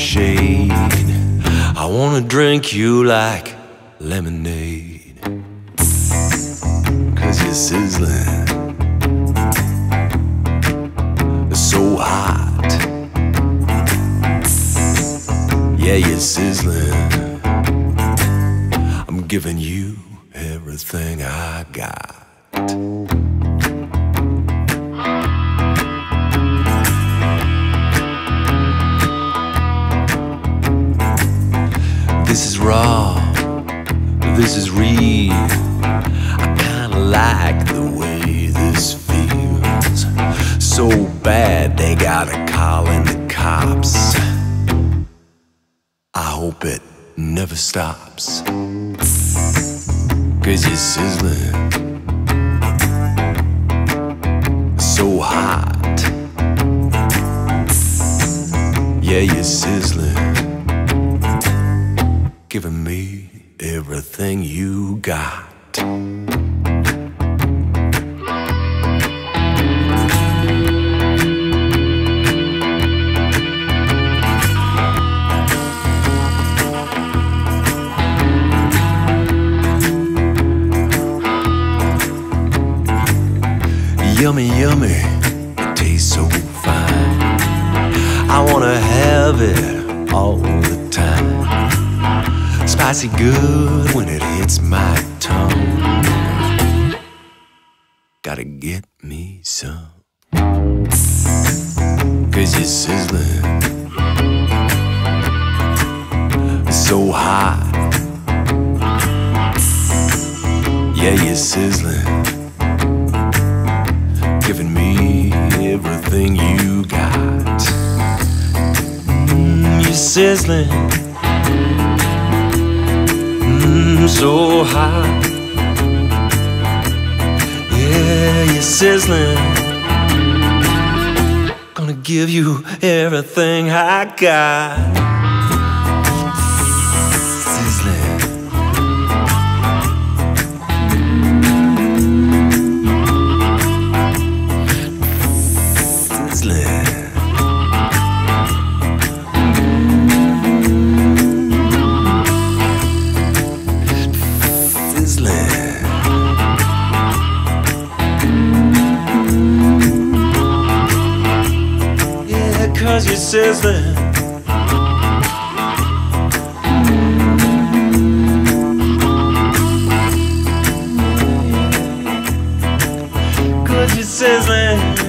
shade. I wanna drink you like lemonade, 'cause you're sizzling, so hot. Yeah, you're sizzling. I'm giving you everything I got. This is raw, this is real. I kinda like the way this feels. So bad they gotta call in the cops. I hope it never stops, 'cause you're sizzling, so hot. Yeah, you're sizzling, giving me everything you got. Yummy, yummy, it tastes so fine. I wanna have it all the time. Spicy good when it hits my tongue. Gotta get me some, 'cause you're sizzling, so hot. Yeah, you're sizzling, giving me everything you got. You're sizzling, so hot. Yeah, you're sizzling, gonna give you everything I got. Sizzling, sizzling. Yeah, 'cause you're sizzling, 'cause you're sizzling.